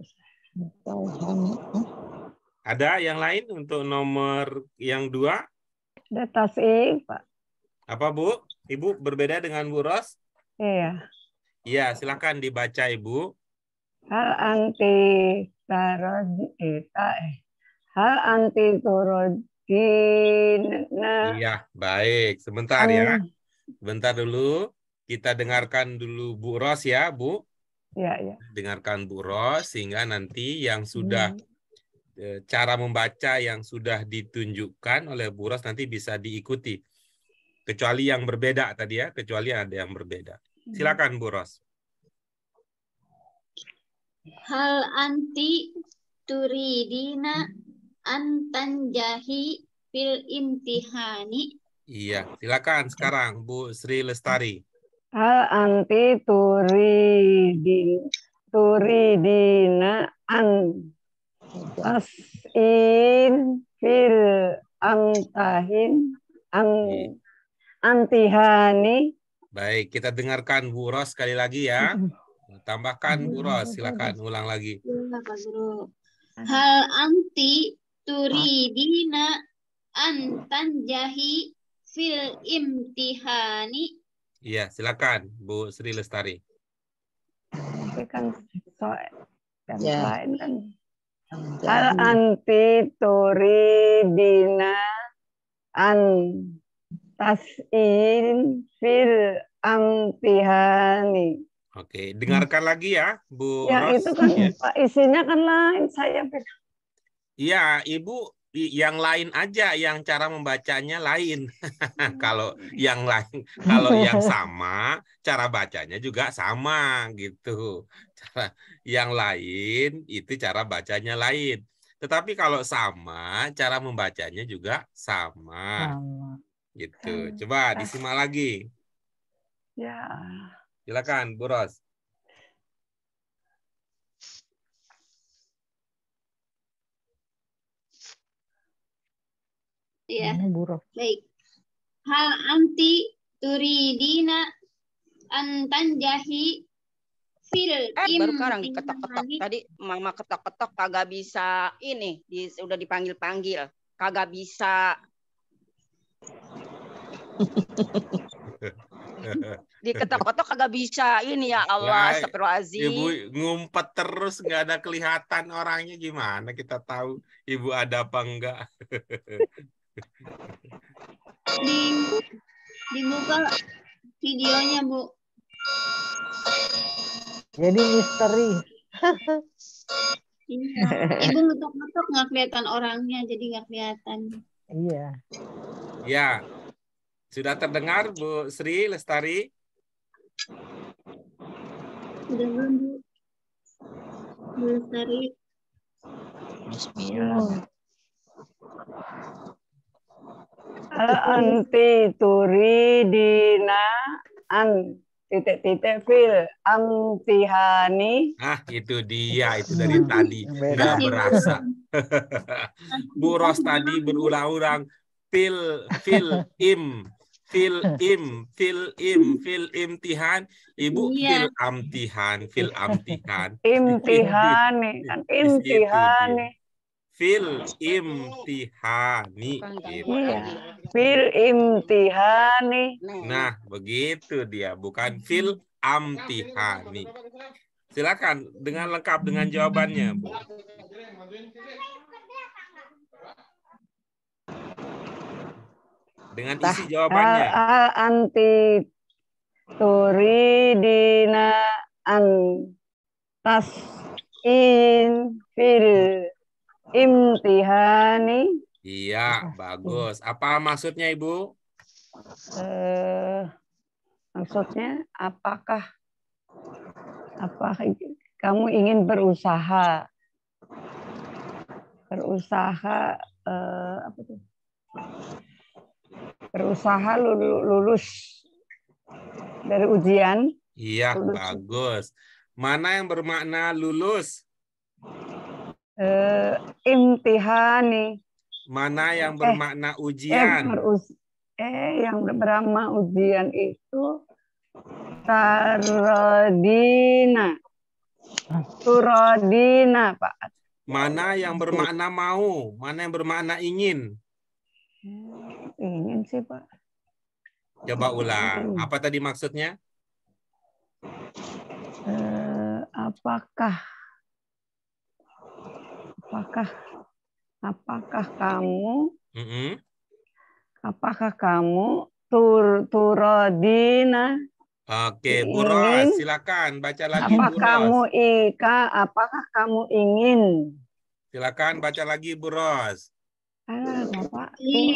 Ada yang lain untuk nomor yang 2? Ada tasik, Pak. Apa Bu? Ibu berbeda dengan Bu Ros? Iya. Iya, silakan dibaca Ibu. Hal anti tarodita. Hal anti turodina. Iya, baik. Sebentar ya. Sebentar dulu. Kita dengarkan dulu Bu Ros ya, Bu. Iya. Dengarkan Bu Ros sehingga nanti yang sudah cara membaca yang sudah ditunjukkan oleh Bu Ros nanti bisa diikuti. Kecuali yang berbeda tadi ya, kecuali ada yang berbeda. Silakan Bu Ros. Hal anti turidina antan jahi fil imtihani. Iya, silakan sekarang Bu Sri Lestari. Hal anti turidina an tasin fil amtahin antihani. Baik, kita dengarkan Bu Ros sekali lagi ya. Tambahkan Bu Ros, silakan ulang lagi. Hal anti turidina antan jahi fil imtihani. Iya, silakan Bu Sri Lestari. Tapi kan yang lain kan. Hal anti turidina an tasin fil amtihani. Oke, dengarkan lagi ya, Bu Ya, Ros. itu kan Pak, isinya kan lain. Saya Iya, Ibu yang lain aja, yang cara membacanya lain. Kalau yang lain, kalau yang sama, cara bacanya juga sama gitu. Cara yang lain itu cara bacanya lain. Tetapi kalau sama, cara membacanya juga sama. Sama. Gitu. Coba disimak lagi. Ya. Silakan, Bu Ros. Ya, Ini buruk. baik. Hal anti turidina antanjahi fil Baru sekarang imtihani. ketok-ketok. Tadi mama ketok-ketok kagak bisa ini. Udah dipanggil-panggil. Kagak bisa. Diketok-ketok kagak bisa. Ini ya Allah. Astagfirullahaladzim. Ibu ngumpet terus, nggak ada kelihatan orangnya, gimana kita tahu Ibu ada apa enggak? Dibuka videonya, Bu. Jadi misteri. Iya. Ibu ngetok-ngetok nggak kelihatan orangnya, jadi nggak kelihatan. Iya. Ya, sudah terdengar Bu Sri Lestari? Sudah belum, Bu? Bu Lestari. Bismillah. Anti turidina an titik-titik fil amtihani. Itu dia, itu dari tadi nggak berasa. Bu Ros tadi berulang-ulang fil imtihan. Ibu fil amtihan. Imtihani kan imtihani. Fil imtihani. Iya. Fil imtihani. Nah, begitu dia, bukan fil amtihani. Silakan dengan lengkap dengan jawabannya, Bu. Dengan isi jawabannya. Anti turidina an tasin fil imtihani. Iya, bagus. Apa maksudnya, Ibu? Maksudnya apakah kamu ingin berusaha apa tuh? Berusaha lulus dari ujian? Iya, bagus. Mana yang bermakna lulus? Imtihani. Mana yang bermakna ujian? Yang bermakna ujian itu turadina, Pak. Mana yang bermakna mau? Mana yang bermakna ingin? Ingin sih, Pak. Coba ulang. Apa tadi maksudnya? Apakah kamu turadina? Oke, Bu Ros, silakan baca lagi, Bu Ros. Apakah kamu ingin? Silakan baca lagi, Bu Ros. Bapak.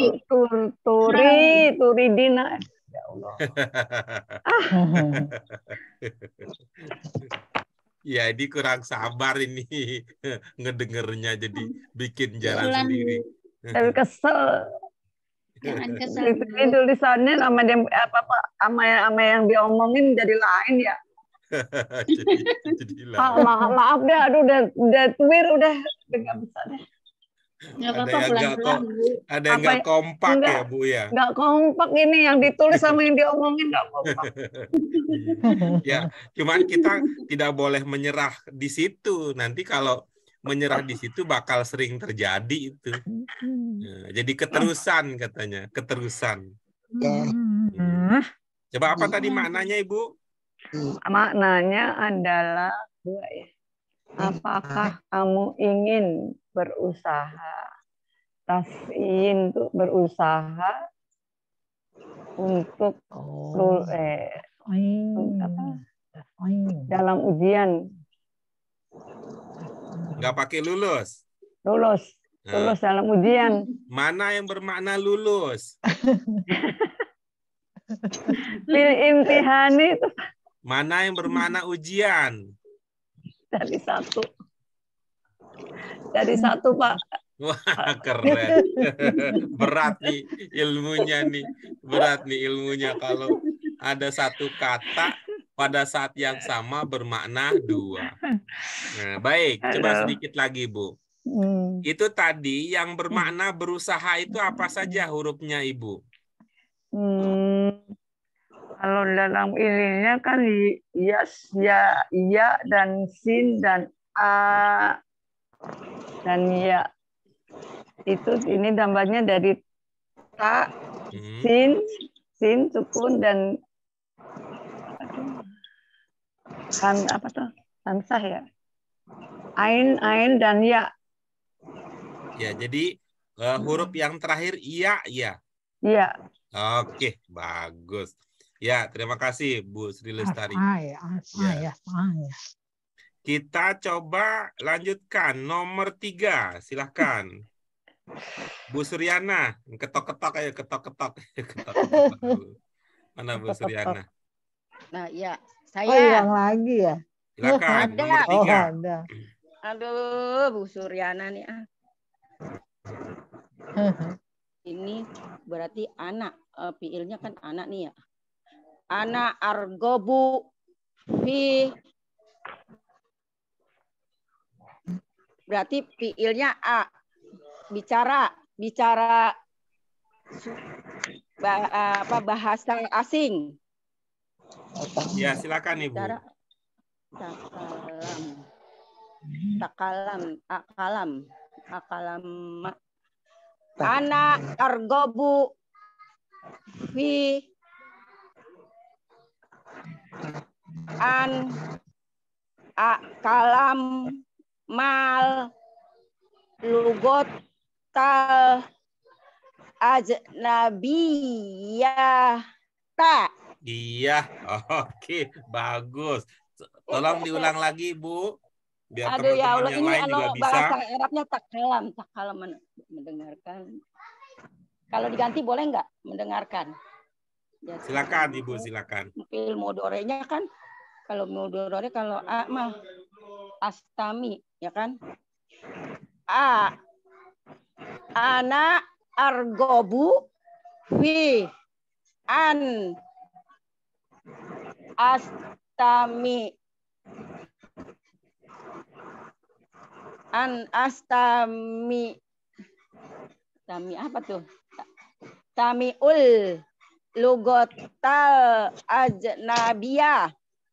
Turidina. Ya Allah. Ya, ini kurang sabar ini ngedengernya, jadi bikin jalan sendiri. Tapi kesel. Jangan kesel. Ini tulisannya sama yang diomongin jadi lain ya. jadi lain. Maaf deh, aduh udah tuir udah nggak bisa deh. Ada yang nggak kompak ya, Bu ya. Nggak kompak ini yang ditulis sama yang diomongin nggak kompak. Ya, cuman kita tidak boleh menyerah di situ. Nanti kalau menyerah di situ bakal sering terjadi itu. Nah, jadi keterusan katanya, keterusan. Coba apa tadi maknanya, Ibu? Maknanya adalah dua ya. Apakah kamu ingin berusaha? Tasin itu berusaha untuk dalam ujian. Nggak pakai lulus. Lulus dalam ujian. Mana yang bermakna lulus? Fil imtihani itu. Mana yang bermakna ujian? Dari satu. Jadi satu, Pak. Wah, keren. Berat nih ilmunya nih. Berat nih ilmunya kalau ada satu kata pada saat yang sama bermakna dua. Nah, baik, coba sedikit lagi, Bu. Itu tadi yang bermakna berusaha itu apa saja hurufnya, Ibu? Kalau dalam ininya kan yes, ya, dan sin dan a dan ya. Itu ini gambarnya dari ta, sin, sukun dan apa tuh? Hamzah ya. Ain dan ya. Ya, jadi huruf yang terakhir iya, ya. Iya. Oke, bagus. Ya, terima kasih Bu Sri Lestari. Kita coba lanjutkan nomor 3, silahkan. Bu Suryana, ketok-ketok ayo, ketok-ketok. Mana Bu Suryana? Nah, ya, Oh, saya. yang lagi ya? Silakan, nomor 3. Oh, ada. Aduh, Bu Suryana nih. Ini berarti anak. Fiilnya kan anak nih ya. Anak argobu fi. Berarti fiilnya a. Bicara bahasa asing. Ya, silakan Ibu. Akalam. Anak argobu fi an akalam mal lugot tal ajnabiyah ta. Iya, oke, bagus. Tolong diulang lagi, Bu. Biar Aduh ya teman-teman Allah, yang ini lain juga bisa. bahasa Arabnya takalam mendengarkan. Kalau diganti boleh nggak mendengarkan? Ya, silakan Ibu, silakan. Fil mudorenya kan, kalau mudore kalau a mah astami, ya kan? A ana argobu fi an astami apa tuh? Tamiul lugotal ajnabiyah.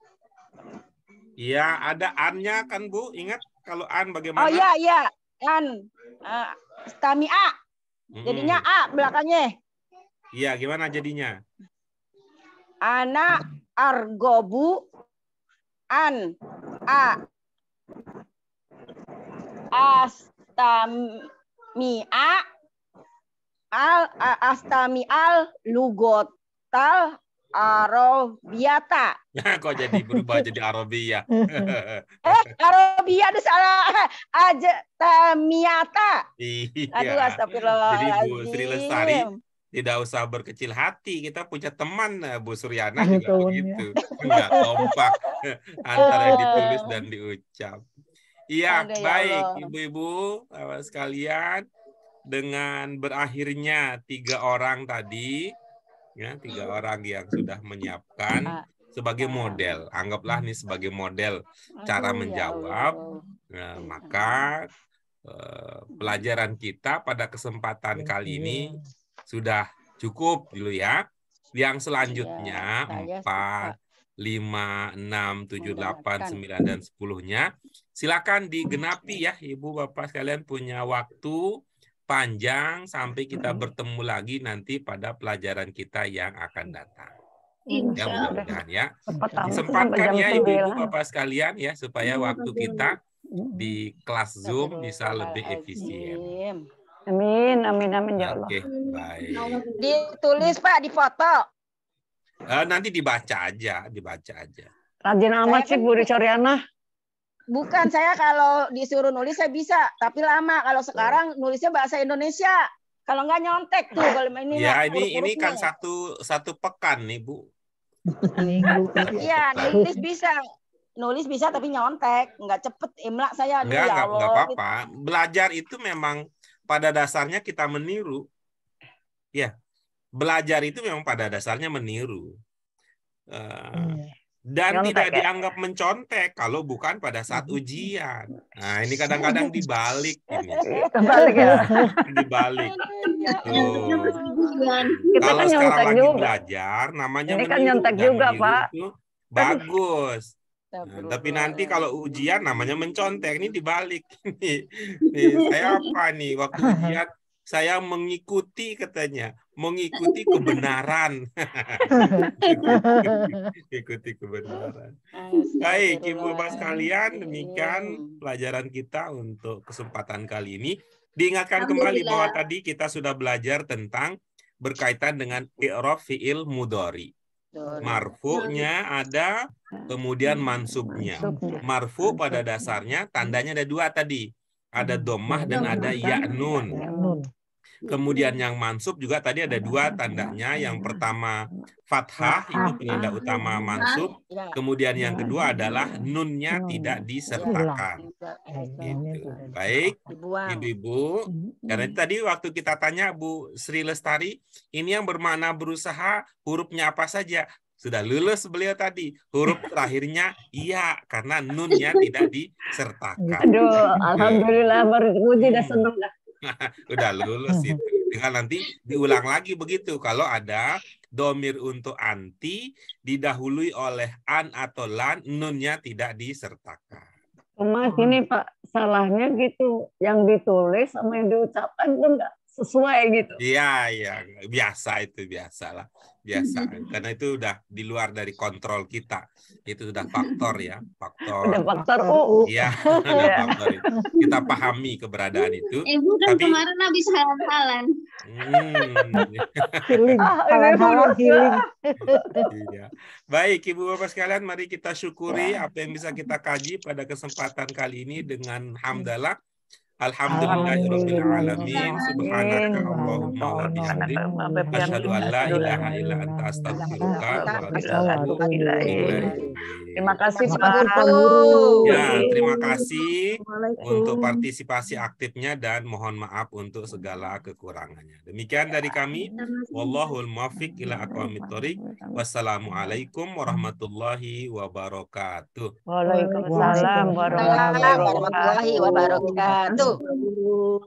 Iya, ada an-nya kan Bu? Ingat kalau an bagaimana? Oh iya, an stami'a. Jadinya a belakangnya. Iya, gimana jadinya? Ana argobu an a astami al lugotal arobiyata. Kok jadi berubah jadi Arabia? Arabia itu salah. Ajtamiyata. Iya. Aduh, astagfirullahaladzim. Jadi Bu Sri Lestari tidak usah berkecil hati. Kita punya teman Bu Suryana juga begitu. Enggak kompak antara yang ditulis dan diucap. Iya, baik Ibu-ibu sekalian. Dengan berakhirnya 3 orang tadi, ya 3 orang yang sudah menyiapkan sebagai model, anggaplah nih sebagai model cara menjawab. Nah, maka pelajaran kita pada kesempatan kali ini sudah cukup dulu ya. Yang selanjutnya 4, 5, 6, 7, 8, 9, dan 10-nya silakan digenapi ya Ibu Bapak sekalian, punya waktu panjang sampai kita bertemu lagi nanti pada pelajaran kita yang akan datang. Ya, mudah-mudahan ya. Disempatkan ya Ibu Bapak sekalian ya supaya waktu kita di kelas Zoom bisa lebih efisien. Amin ya Allah. Oke, baik. Ditulis Pak, di foto. Nanti dibaca aja. Rajin amat sih Bu Suryana. Bukan, saya kalau disuruh nulis saya bisa, tapi lama. Kalau sekarang nulisnya bahasa Indonesia. Kalau nggak nyontek tuh kalau ini. Ya, ini kan satu pekan nih Bu. Iya, nulis bisa. nulis bisa tapi nyontek, nggak cepet imla saya. Aduh, ya Enggak Allah. apa-apa. Belajar itu memang pada dasarnya kita meniru. Ya, belajar itu memang pada dasarnya meniru. Dan Nyontek tidak ya? dianggap mencontek kalau bukan pada saat ujian. Nah, ini kadang-kadang dibalik ini. Kebalik ya. Dibalik. Tuh. Kita Kalau kan sekarang nyontek lagi juga. belajar, namanya Ini kan meniru. nyontek Dan juga, meniru Pak. itu bagus. Nah, tapi nanti kalau ujian namanya mencontek, ini dibalik. Nih, saya apa nih waktu ujian? Saya mengikuti katanya, mengikuti kebenaran. Ikuti kebenaran. Baik, Ibu Bapak sekalian, demikian pelajaran kita untuk kesempatan kali ini. Diingatkan kembali bahwa tadi kita sudah belajar tentang berkaitan dengan i'rab fi'il mudhari. Marfu'nya ada, kemudian mansubnya. Marfu pada dasarnya tandanya ada dua tadi. Ada dhammah dan ada ya nun. Kemudian yang mansub juga tadi ada dua tandanya. Yang pertama fathah, itu penanda utama mansub. Kemudian yang kedua adalah nunnya tidak disertakan. Gitu. Baik, Ibu-ibu. Karena tadi waktu kita tanya Bu Sri Lestari, ini yang bermakna berusaha hurufnya apa saja? Sudah lulus beliau tadi. Huruf terakhirnya iya, karena nunnya tidak disertakan. Aduh, alhamdulillah berpuji dah seneng dah. Udah lulus itu. Tinggal nanti diulang lagi begitu. Kalau ada domir untuk anti didahului oleh an atau lan, nunnya tidak disertakan. Cuma gini Pak, salahnya gitu. Yang ditulis sama yang diucapkan itu enggak sesuai gitu. Iya, biasa itu, biasalah. Biasa. Karena itu udah di luar dari kontrol kita. Itu sudah faktor ya, faktor. Ada faktor U. Iya, ada faktor itu. Kita pahami keberadaan itu. Ibu kan Tapi kemarin habis halan-halan. Healing. Iya. Baik, Ibu Bapak sekalian, mari kita syukuri apa yang bisa kita kaji pada kesempatan kali ini dengan hamdalah. Alhamdulillahirabbil alamin. Subhanaka Allahumma wa bihamdik asyhadu an la ilaha illa anta astaghfiruka wa atubu ilaik. Terima kasih Pak Guru. Ya, terima kasih untuk partisipasi aktifnya dan mohon maaf untuk segala kekurangannya. Demikian dari kami. Wallahul muwaffiq ila aqwamit thoriq. Wassalamualaikum warahmatullahi wabarakatuh. Waalaikumsalam warahmatullahi wabarakatuh. Warahmatullahi wabarakatuh.